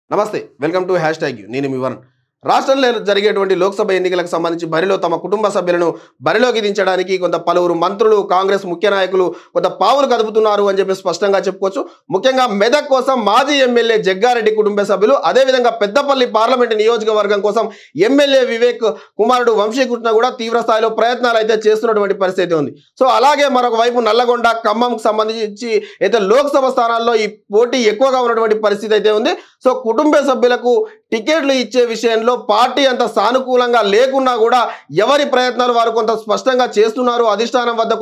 నమస్తే welcome to #you నేను మీ వరుణ్ రాష్ట్రంలో జరిగేటువంటి లోక్సభ ఎన్నికలకు సంబంధించి బరిలో తమ కుటుంబ సభ్యులను బరిలోకి దించడానికి కొంత పలువురు మంత్రులు కాంగ్రెస్ ముఖ్య నాయకులు కొంత పావులు కదుపుతున్నారు అని చెప్పి స్పష్టంగా చెప్పుకోవచ్చు. ముఖ్యంగా మెదక్ కోసం మాజీ ఎమ్మెల్యే జగ్గారెడ్డి కుటుంబ సభ్యులు అదేవిధంగా పెద్దపల్లి పార్లమెంటు నియోజకవర్గం కోసం ఎమ్మెల్యే వివేక్ కుమారుడు వంశీకృష్ణ కూడా తీవ్ర స్థాయిలో ప్రయత్నాలు అయితే చేస్తున్నటువంటి పరిస్థితి ఉంది. సో అలాగే మరొక వైపు నల్లగొండ ఖమ్మంకు సంబంధించి అయితే లోక్సభ స్థానాల్లో ఈ పోటీ ఎక్కువగా ఉన్నటువంటి పరిస్థితి అయితే ఉంది. సో కుటుంబ సభ్యులకు టికెట్లు ఇచ్చే విషయంలో పార్టీ అంత సానుకూలంగా లేకున్నా కూడా ఎవరి ప్రయత్నాలు వారు కొంత స్పష్టంగా చేస్తున్నారు. అధిష్టానం వద్ద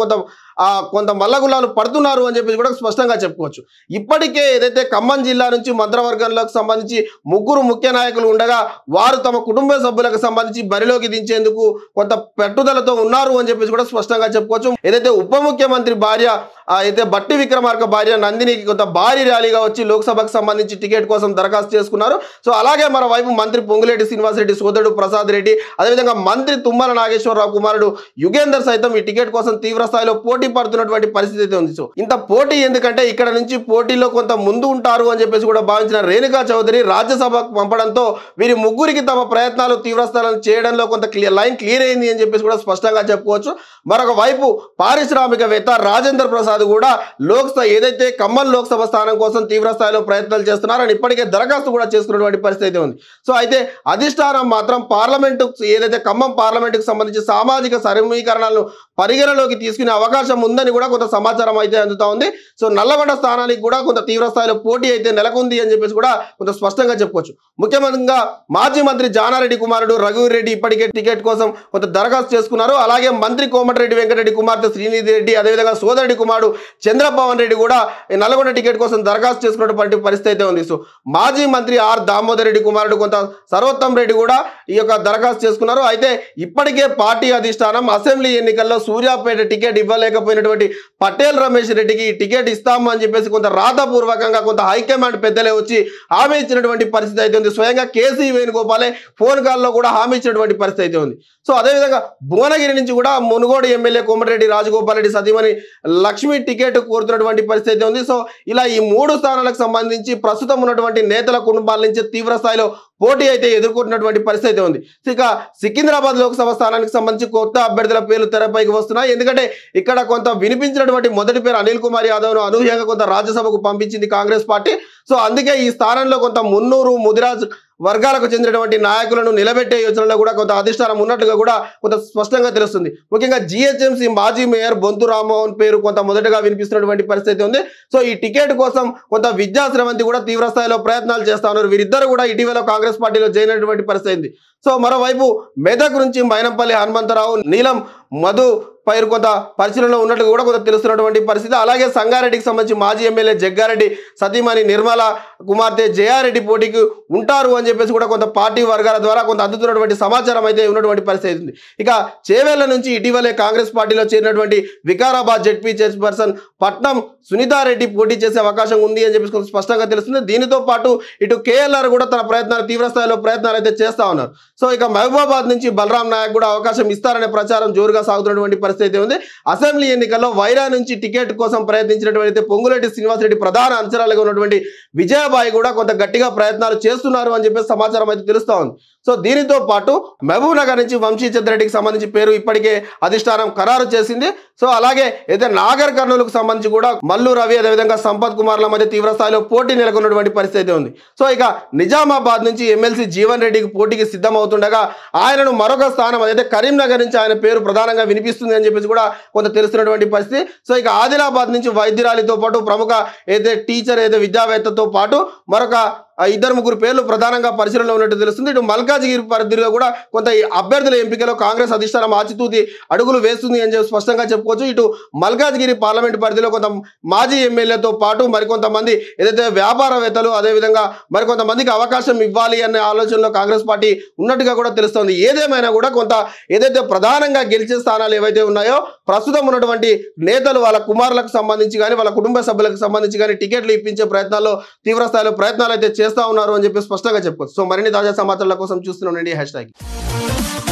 కొంత మల్లగుల్లాలు పడుతున్నారు అని చెప్పి కూడా స్పష్టంగా చెప్పుకోవచ్చు. ఇప్పటికే ఏదైతే ఖమ్మం జిల్లా నుంచి మంత్రవర్గంలోకి సంబంధించి ముగ్గురు ముఖ్య నాయకులు ఉండగా వారు తమ కుటుంబ సభ్యులకు సంబంధించి బరిలోకి దించేందుకు కొంత పట్టుదలతో ఉన్నారు అని చెప్పి కూడా స్పష్టంగా చెప్పుకోవచ్చు. ఏదైతే ఉప ముఖ్యమంత్రి భార్య అయితే బట్టి విక్రమార్క భార్య నందినికి కొంత భారీ ర్యాలీగా వచ్చి లోక్సభకు సంబంధించి టికెట్ కోసం దరఖాస్తు చేసుకున్నారు. సో అలాగే మరోవైపు మంత్రి పొంగులేటి శ్రీనివాసరెడ్డి సోదరుడు ప్రసాద్ రెడ్డి అదేవిధంగా మంత్రి తుమ్మల నాగేశ్వరరావు కుమారుడు యుగేందర్ సైతం ఈ టికెట్ కోసం తీవ్ర స్థాయిలో పోటీ పడుతున్నటువంటి పరిస్థితి అయితే ఉంది. సో ఇంత పోటీ ఎందుకంటే ఇక్కడ నుంచి పోటీలో కొంత ముందు ఉంటారు అని చెప్పేసి కూడా భావించిన రేణుకా చౌదరి రాజ్యసభకు పంపడంతో వీరి ముగ్గురికి తమ ప్రయత్నాలు తీవ్రస్థాయిలో చేయడంలో కొంత లైన్ క్లియర్ అయింది అని చెప్పేసి కూడా స్పష్టంగా చెప్పుకోవచ్చు. మరొక వైపు పారిశ్రామికవేత్త రాజేంద్ర ప్రసాద్ కూడా లోక్సభ ఏదైతే ఖమ్మం లోక్సభ స్థానం కోసం తీవ్ర స్థాయిలో ప్రయత్నాలు చేస్తున్నారని ఇప్పటికే దరఖాస్తు కూడా చేసుకున్నటువంటి పరిస్థితి ఉంది. సో అయితే అధిష్టానం మాత్రం పార్లమెంటు ఏదైతే ఖమ్మం పార్లమెంటుకు సంబంధించి సామాజిక సమీకరణాలను పరిగణలోకి తీసుకునే అవకాశం ఉందని కూడా కొంత సమాచారం అయితే అందుతా ఉంది. సో నల్లగొండ స్థానానికి కూడా కొంత తీవ్ర స్థాయిలో పోటీ అయితే నెలకొంది అని చెప్పేసి కూడా కొంత స్పష్టంగా చెప్పుకోవచ్చు. ముఖ్యమంత్రిగా మాజీ మంత్రి జానారెడ్డి కుమారుడు రఘువీర్ రెడ్డి ఇప్పటికే టికెట్ కోసం కొంత దరఖాస్తు చేసుకున్నారు. అలాగే మంత్రి కోమటిరెడ్డి వెంకటరెడ్డి కుమార్తె శ్రీనిధి రెడ్డి అదేవిధంగా సోదరుడి కుమారుడు చంద్రపవన్ రెడ్డి కూడా నల్గొండ టికెట్ కోసం దరఖాస్తు చేసుకున్నటువంటి పరిస్థితి అయితే ఉంది. సో మాజీ మంత్రి ఆర్ దామోదర్ రెడ్డి కుమారుడు కొంత సర్వోత్తం రెడ్డి కూడా ఈ యొక్క దరఖాస్తు చేసుకున్నారు. అయితే ఇప్పటికే పార్టీ అధిష్టానం అసెంబ్లీ ఎన్నికల్లో సూర్యాపేట టికెట్ ఇవ్వలేకపోయినటువంటి పటేల్ రమేష్ రెడ్డికి టికెట్ ఇస్తాము అని చెప్పేసి కొంత రాతపూర్వకంగా కొంత హైకమాండ్ పెద్దలే వచ్చి హామీ ఇచ్చినటువంటి పరిస్థితి అయితే ఉంది. స్వయంగా కేసీ వేణుగోపాలే ఫోన్ కాల్లో కూడా హామీ ఇచ్చినటువంటి పరిస్థితి అయితే ఉంది. సో అదేవిధంగా భువనగిరి నుంచి కూడా మునుగోడు ఎమ్మెల్యే కోమటిరెడ్డి రాజగోపాల్ రెడ్డి సతీమణి లక్ష్మి టికెట్ కోరుతున్నటువంటి పరిస్థితి ఉంది. సో ఇలా ఈ 3 స్థానాలకు సంబంధించి ప్రస్తుతం ఉన్నటువంటి నేతల కుటుంబాల నుంచి తీవ్ర స్థాయిలో పోటీ అయితే ఎదుర్కొంటున్నటువంటి పరిస్థితి ఉంది. ఇక సికింద్రాబాద్ లోక్సభ స్థానానికి సంబంధించి కొత్త అభ్యర్థుల పేర్లు తెరపైకి వస్తున్నాయి. ఎందుకంటే ఇక్కడ కొంత వినిపించినటువంటి మొదటి పేరు అనిల్ కుమార్ యాదవ్ను అనూహ్యంగా కొంత రాజ్యసభకు పంపించింది కాంగ్రెస్ పార్టీ. సో అందుకే ఈ స్థానంలో కొంత మున్నూరు ముదిరాజ్ వర్గాలకు చెందినటువంటి నాయకులను నిలబెట్టే యోచనలో కూడా కొంత అధిష్టానం ఉన్నట్టుగా కూడా కొంత స్పష్టంగా తెలుస్తుంది. ముఖ్యంగా జిహెచ్ఎంసీ మాజీ మేయర్ బొంతు రామ్మోహన్ పేరు కొంత మొదటగా వినిపిస్తున్నటువంటి పరిస్థితి ఉంది. సో ఈ టికెట్ కోసం కొంత విద్యా శ్రవంతి కూడా తీవ్ర స్థాయిలో ప్రయత్నాలు చేస్తా ఉన్నారు. వీరిద్దరు కూడా ఇటీవల కాంగ్రెస్ పార్టీలో జాయిన్ అయినటువంటి పరిస్థితి ఉంది. సో మరోవైపు మెదక్ నుంచి మైనంపల్లి హనుమంతరావు నీలం మధు పైరు కొంత పరిశీలనలో ఉన్నట్టుగా కూడా కొంత తెలుస్తున్నటువంటి పరిస్థితి. అలాగే సంగారెడ్డికి సంబంధించి మాజీ ఎమ్మెల్యే జగ్గారెడ్డి సతీమణి నిర్మల కుమార్తె జయారెడ్డి పోటీకి ఉంటారు అని చెప్పేసి కూడా కొంత పార్టీ వర్గాల ద్వారా కొంత అందుతున్నటువంటి సమాచారం అయితే ఉన్నటువంటి పరిస్థితి ఉంది. ఇక చేవేళ్ల నుంచి ఇటీవలే కాంగ్రెస్ పార్టీలో చేరినటువంటి వికారాబాద్ జెడ్పీ చైర్పర్సన్ పట్నం సునీతారెడ్డి పోటీ చేసే అవకాశం ఉంది అని చెప్పేసి కొంత స్పష్టంగా తెలుస్తుంది. దీనితో పాటు ఇటు కేఎల్ఆర్ కూడా తన ప్రయత్నాలు తీవ్ర స్థాయిలో ప్రయత్నాలు అయితే చేస్తా ఉన్నారు. సో ఇక మహబూబాబాద్ నుంచి బలరాం నాయక్ కూడా అవకాశం ఇస్తారనే ప్రచారం జోరుగా సాగుతున్నటువంటి పరిస్థితి ఉంది. అసెంబ్లీ ఎన్నికల్లో వైరా నుంచి టికెట్ కోసం ప్రయత్నించినటువంటి పొంగులేటి శ్రీనివాసరెడ్డి ప్రధాన అంచనాలుగా ఉన్నటువంటి విజయబాయి కూడా కొంత గట్టిగా ప్రయత్నాలు చేస్తున్నారు అని చెప్పేసి సమాచారం అయితే తెలుస్తా ఉంది. సో దీనితో పాటు మహబూబ్ నగర్ నుంచి వంశీచంద్రెడ్డికి సంబంధించి పేరు ఇప్పటికే అధిష్టానం ఖరారు చేసింది. సో అలాగే అయితే నాగర్ కర్నూలుకు సంబంధించి కూడా మల్లు రవి అదేవిధంగా సంపత్ కుమార్ల మధ్య తీవ్ర స్థాయిలో పోటీ నెలకొన్నటువంటి పరిస్థితి ఉంది. సో ఇక నిజామాబాద్ నుంచి ఎమ్మెల్సీ జీవన్ రెడ్డికి పోటీకి సిద్ధమవుతుండగా ఆయనను మరొక స్థానం అదైతే కరీంనగర్ నుంచి ఆయన పేరు ప్రధానంగా వినిపిస్తుంది అని చెప్పేసి కూడా కొంత తెలుస్తున్నటువంటి పరిస్థితి. సో ఇక ఆదిలాబాద్ నుంచి వైద్యురాలితో పాటు ప్రముఖ ఏదైతే టీచర్ ఏదైతే విద్యావేత్తతో పాటు మరొక 2-3 పేర్లు ప్రధానంగా పరిశీలనలో ఉన్నట్టు తెలుస్తుంది. ఇటు మల్కాజ్గిరి పరిధిలో కూడా కొంత అభ్యర్థుల ఎంపికలో కాంగ్రెస్ అధిష్టానం ఆచితూచి అడుగులు వేస్తుంది అని చెప్పి స్పష్టంగా చెప్పుకోవచ్చు. ఇటు మల్కాజ్గిరి పార్లమెంటు పరిధిలో కొంత మాజీ ఎమ్మెల్యేతో పాటు మరికొంతమంది ఏదైతే వ్యాపారవేత్తలు అదేవిధంగా మరికొంతమందికి అవకాశం ఇవ్వాలి అనే ఆలోచనలో కాంగ్రెస్ పార్టీ ఉన్నట్టుగా కూడా తెలుస్తుంది. ఏదేమైనా కూడా కొంత ఏదైతే ప్రధానంగా గెలిచే స్థానాలు ఏవైతే ఉన్నాయో ప్రస్తుతం ఉన్నటువంటి నేతలు వాళ్ళ కుమారులకు సంబంధించి కానీ వాళ్ళ కుటుంబ సభ్యులకు సంబంధించి కానీ టికెట్లు ఇప్పించే ప్రయత్నాల్లో తీవ్ర స్థాయిలో ప్రయత్నాలు అయితే చేస్తా ఉన్నారు అని చెప్పి స్పష్టంగా చెప్పుకోవచ్చు. సో మరిన్ని తాజా సమాచారాల కోసం చూస్తూనే ఉండండి #.